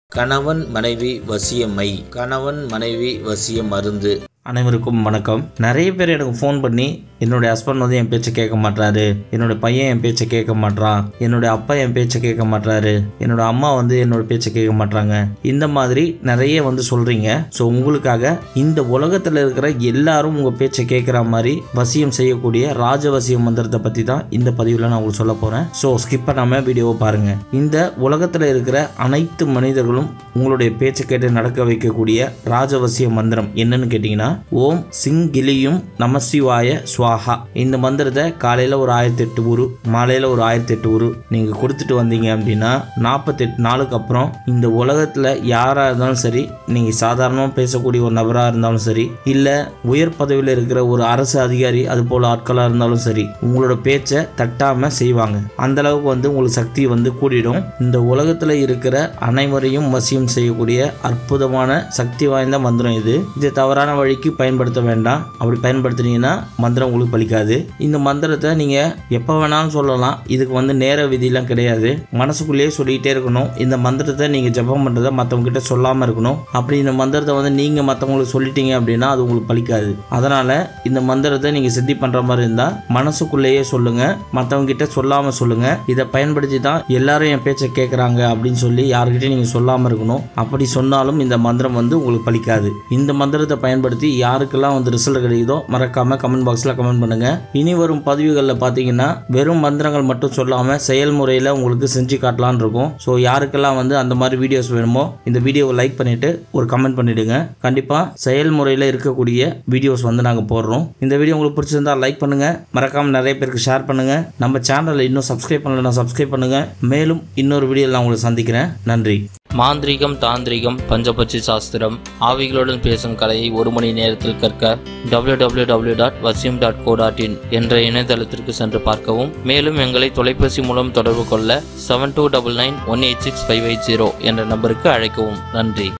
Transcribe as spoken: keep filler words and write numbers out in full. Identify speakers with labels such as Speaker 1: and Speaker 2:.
Speaker 1: கணவன் மனைவி வசியமை கணவன் மனைவி வசிய மருந்து.
Speaker 2: அனைவருக்கும் வணக்கம். நிறைய பேர் எனக்கு ஃபோன் பண்ணி என்னுடைய ஹஸ்பண்ட் வந்து என் பேச்சை கேட்க மாட்டாரு, என்னோட பையன் என் பேச்சை கேட்க மாட்டான், என்னுடைய அப்பா என் பேச்சை கேட்க மாட்டாரு, என்னோட அம்மா வந்து என்னோட பேச்சை கேட்க மாட்டாங்க, இந்த மாதிரி நிறைய வந்து சொல்றீங்க. ஸோ உங்களுக்காக இந்த உலகத்தில் இருக்கிற எல்லாரும் உங்க பேச்சை கேட்குற மாதிரி வசியம் செய்யக்கூடிய ராஜவசிய மந்திரத்தை பற்றி தான் இந்த பதிவில் நான் உங்களுக்கு சொல்ல போறேன். ஸோ ஸ்கிப் பண்ணாம வீடியோவை பாருங்க. இந்த உலகத்தில் இருக்கிற அனைத்து மனிதர்களும் உங்களுடைய பேச்சை கேட்டு நடக்க வைக்கக்கூடிய ராஜவசிய மந்திரம் என்னன்னு கேட்டீங்கன்னா ஓம் சிங்கிலியும் நமசிவாய ஸ்வாஹா. இந்த மந்திரத்தை காலையில ஒரு ஆயிரத்தி எட்டு ஊரு, மாலையில ஒரு ஆயிரத்தி எட்டு ஊரு நீங்க கொடுத்துட்டு வந்தீங்க அப்படின்னா நாற்பத்தி எட்டு நாளுக்கு அப்புறம் இந்த உலகத்துல யாரா இருந்தாலும் சரி, நீங்க சாதாரணமா பேசக்கூடிய ஒரு நபரா இருந்தாலும் சரி, இல்ல உயர் பதவியில் இருக்கிற ஒரு அரசு அதிகாரி அது போல ஆட்களா இருந்தாலும் சரி, உங்களோட பேச்சை தட்டாம செய்வாங்க. அந்த அளவுக்கு வந்து உங்களுக்கு சக்தி வந்து கூடிடும். இந்த உலகத்துல இருக்கிற அனைவரையும் வசியம் செய்யக்கூடிய அற்புதமான சக்தி வாய்ந்த மந்திரம் இது. இது தவறான வழிக்கு பயன்படுத்த வேண்டாம். அப்படி பயன்படுத்தினீங்கன்னா மந்திரம் உங்களுக்கு பலிக்காது. இந்த மந்திரத்தை நீங்க எப்ப வேணாலும் சொல்லலாம். இதுக்கு வந்து நேர விதியெல்லாம் கிடையாது. மனசுக்குள்ளேயே சொல்லிக்கிட்டே இருக்கணும். இந்த மந்திரத்தை நீங்க ஜபம் பண்றதை மற்றவங்க கிட்ட சொல்லாம இருக்கணும். அப்படி இந்த மந்திரத்தை வந்து நீங்க மற்றவங்களுக்கு சொல்லிட்டீங்க அப்படின்னா அது உங்களுக்கு பலிக்காது. அதனால இந்த மந்திரத்தை நீங்க சித்தி பண்ற மாதிரி இருந்தா மனசுக்குள்ளேயே சொல்லுங்க, மற்றவங்க கிட்ட சொல்லாம சொல்லுங்க. இதை பயன்படுத்தி தான் எல்லாரும் என் பேச்சை கேட்கறாங்க அப்படின்னு சொல்லி யாருக்கிட்டையும் நீங்க சொல்லாம இருக்கணும். அப்படி சொன்னாலும் இந்த மந்திரம் வந்து உங்களுக்கு பலிக்காது. இந்த மந்திரத்தை பயன்படுத்தி யாருக்கெல்லாம் வந்து ரிசல்ட் கிடைக்குதோ மறக்காம கமெண்ட் பாக்ஸ்ல கமெண்ட் பண்ணுங்க. இனி வரும் பதிவுகளில் பார்த்தீங்கன்னா வெறும் மந்திரங்கள் மட்டும் சொல்லாம செயல்முறையில் உங்களுக்கு செஞ்சு காட்டலான்னு இருக்கும். ஸோ யாருக்கெல்லாம் வந்து அந்த மாதிரி வீடியோஸ் வேணுமோ இந்த வீடியோவை லைக் பண்ணிட்டு ஒரு கமெண்ட் பண்ணிடுங்க. கண்டிப்பா செயல்முறையில் இருக்கக்கூடிய வீடியோஸ் வந்து நாங்கள் போடுறோம். இந்த வீடியோ உங்களுக்கு பிடிச்சிருந்தா லைக் பண்ணுங்க, மறக்காம நிறைய பேருக்கு ஷேர் பண்ணுங்க. நம்ம சேனலை இன்னும் சப்ஸ்கிரைப் பண்ணலன்னா சப்ஸ்கிரைப் பண்ணுங்க. மேலும் இன்னொரு வீடியோவில் நான் உங்களை சந்திக்கிறேன். நன்றி.
Speaker 1: மாந்திரிகம், தாந்திரிகம், பஞ்சபட்சி சாஸ்திரம், ஆவிகளுடன் பேசும் கலையை ஒரு மணி நேரத்தில் கற்க டபிள்யூ டபிள்யூ டபிள்யூ டாட் வசியம் டாட் கோ டாட் இன் என்ற இணையதளத்திற்கு சென்று பார்க்கவும். மேலும் எங்களை தொலைபேசி மூலம் தொடர்பு கொள்ள seven two double nine one eight six five eight zero என்ற நம்பருக்கு அழைக்கவும். நன்றி.